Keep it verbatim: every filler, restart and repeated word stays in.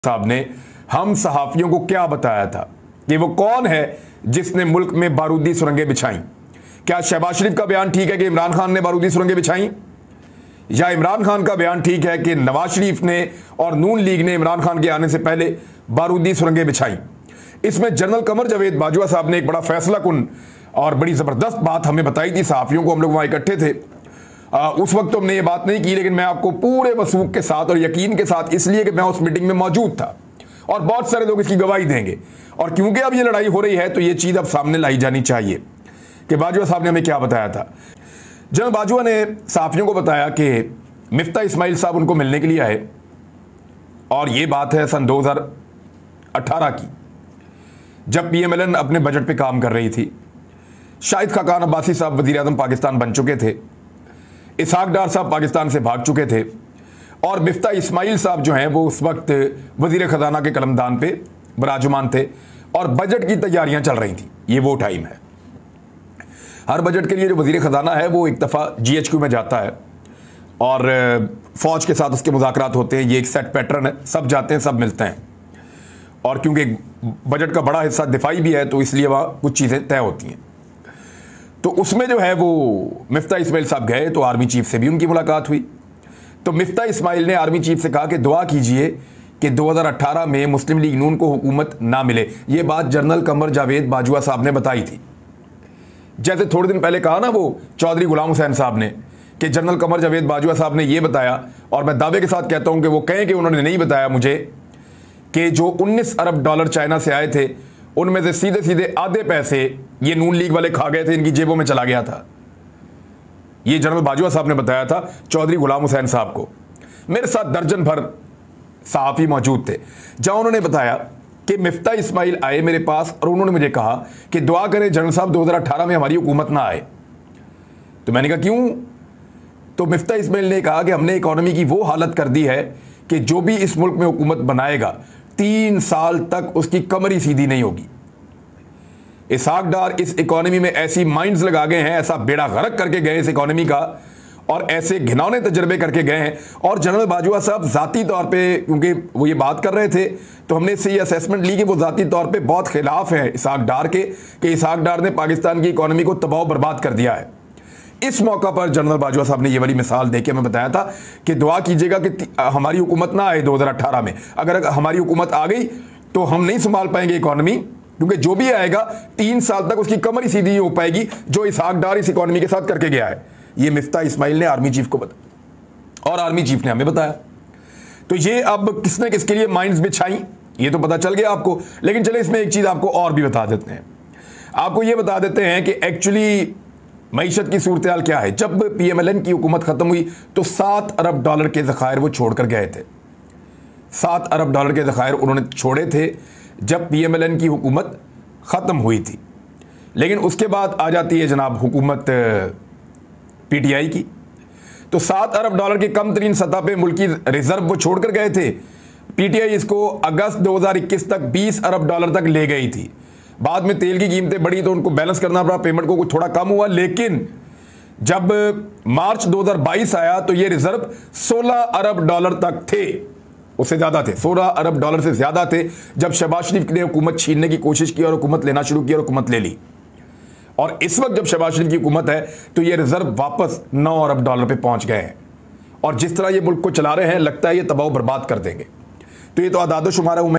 साहब ने हम सहाफियों को क्या बताया था कि वो कौन है जिसने मुल्क में बारूदी सुरंगें बिछाई। क्या शहबाज शरीफ का बयान ठीक है कि इमरान खान ने बारूदी सुरंगें बिछाई, या इमरान खान का बयान ठीक है कि नवाज शरीफ ने और नून लीग ने इमरान खान के आने से पहले बारूदी सुरंगें बिछाई। इसमें जनरल कमर जावेद बाजवा साहब ने एक बड़ा फैसला कुन और बड़ी ज़बरदस्त बात हमें बताई थी। सहाफियों को हम लोग वहाँ इकट्ठे थे, आ, उस वक्त तो हमने ये बात नहीं की, लेकिन मैं आपको पूरे वसूख के साथ और यकीन के साथ, इसलिए कि मैं उस मीटिंग में मौजूद था और बहुत सारे लोग इसकी गवाही देंगे, और क्योंकि अब ये लड़ाई हो रही है तो ये चीज़ अब सामने लाई जानी चाहिए कि बाजवा साहब ने हमें क्या बताया था। जनरल बाजवा ने सहाफियों को बताया कि मिफ्ता इस्माइल साहब उनको मिलने के लिए आए, और ये बात है सन दो हज़ार अठारह की, जब पी एम एल एन अपने बजट पे काम कर रही थी। शाहिद खाकान अब्बासी साहब वज़ीर आज़म पाकिस्तान बन चुके थे, इसहाक डार साहब पाकिस्तान से भाग चुके थे, और मिफ्ता इस्माइल साहब जो हैं वो उस वक्त वज़ीर ख़जाना के कलमदान पे बराजुमान थे, और बजट की तैयारियां चल रही थी। ये वो टाइम है, हर बजट के लिए जो वज़ीर ख़जाना है वो एक दफ़ा जी एच क्यू में जाता है और फ़ौज के साथ उसके मुज़ाकरात होते हैं। ये एक सेट पैटर्न है, सब जाते हैं, सब मिलते हैं, और क्योंकि बजट का बड़ा हिस्सा दिफाई भी है तो इसलिए वहाँ कुछ चीज़ें तय होती हैं। तो उसमें जो है वो मिफ्ता इस्माइल साहब गए तो आर्मी चीफ से भी उनकी मुलाकात हुई। तो मिफ्ता इस्माइल ने आर्मी चीफ से कहा कि दुआ कीजिए कि दो हज़ार अठारह में मुस्लिम लीग नून को हुकूमत ना मिले। ये बात जनरल कमर जावेद बाजवा साहब ने बताई थी। जैसे थोड़े दिन पहले कहा ना वो चौधरी गुलाम हुसैन साहब ने कि जनरल कमर जावेद बाजवा साहब ने ये बताया, और मैं दावे के साथ कहता हूं कि वो कहें कि उन्होंने नहीं बताया मुझे, कि जो उन्नीस अरब डॉलर चाइना से आए थे उनमें से सीधे सीधे आधे पैसे ये नून लीग वाले खा गए थे, इनकी जेबों में चला गया था। ये जनरल बाजवा साहब ने बताया था चौधरी गुलाम हुसैन साहब को। मेरे साथ दर्जन भर सहाफ़ी मौजूद थे, जहां उन्होंने बताया कि मिफ्ता इस्माइल आए मेरे पास और उन्होंने मुझे कहा कि दुआ करें जनरल साहब दो हज़ार अठारह में हमारी हुकूमत ना आए। तो मैंने कहा क्यों? तो मिफ्ता इस्माइल ने कहा कि हमने इकॉनमी की वो हालत कर दी है कि जो भी इस मुल्क में हुकूमत बनाएगा तीन साल तक उसकी कमर ही सीधी नहीं होगी। इसहाक डार इस इकॉनमी में ऐसी माइंड्स लगा गए हैं, ऐसा बेड़ा गर्क करके गए इस इकॉनमी का, और ऐसे घिनौने तजर्बे करके गए हैं। और जनरल बाजवा साहब ज़ाती तौर पे, क्योंकि वो ये बात कर रहे थे तो हमने इससे ये असेसमेंट ली कि वो ज़ाती तौर पे बहुत खिलाफ है इसहाक डार के, कि इसहाक डार ने पाकिस्तान की इकॉनमी को तबाह बर्बाद कर दिया है। इस मौका पर जनरल बाजवा साहब ने ये वाली मिसाल देके हमें बताया था कि दुआ कीजिएगा कि हमारी हुकूमत ना आए दो हज़ार अठारह में। अगर हमारी हुकूमत आ गई तो हम नहीं संभाल पाएंगे इकॉनमी, क्योंकि जो भी आएगा तीन साल तक उसकी कमर ही सीधी हो पाएगी जो इसहाक डार इस इकॉनमी के साथ करके गया है। ये मिफ्ता इस्माइल ने आर्मी चीफ को बताया और आर्मी चीफ ने हमें बताया। तो ये अब किसने किसके लिए माइंड्स बिछाई ये तो पता चल गया आपको, लेकिन चले इसमें एक चीज़ आपको और भी बता देते हैं। आपको ये बता देते हैं कि एक्चुअली मईशत की सूरत हाल क्या है। जब पी एम एल एन की हुकूमत ख़त्म हुई तो सात अरब डॉलर के ज़खायर वो छोड़ कर गए थे। सात अरब डॉलर के ज़खायर उन्होंने छोड़े थे जब पी एम एल एन की हुकूमत ख़त्म हुई थी। लेकिन उसके बाद आ जाती है जनाब हुकूमत पी टी आई की, तो सात अरब डॉलर की कम तरीन सतह पे मुल्की रिजर्व वो छोड़ कर गए थे। पी टी आई इसको अगस्त दो हज़ार इक्कीस तक बीस अरब डॉलर तक ले गई थी। बाद में तेल की कीमतें बढ़ी तो उनको बैलेंस करना पड़ा, पेमेंट को थोड़ा कम हुआ, लेकिन जब मार्च दो हज़ार बाईस आया तो ये रिजर्व सोलह अरब डॉलर तक थे, उससे ज़्यादा थे, सोलह अरब डॉलर से ज़्यादा थे जब शहबाज शरीफ ने हुकूमत छीनने की कोशिश की और हुकूमत लेना शुरू की और हुकूमत ले ली। और इस वक्त जब शहबाज शरीफ की हुकूमत है तो ये रिजर्व वापस नौ अरब डॉलर पे पहुंच गए हैं, और जिस तरह ये मुल्क को चला रहे हैं लगता है ये तबाह बर्बाद कर देंगे। तो ये तो आदाद शुमारा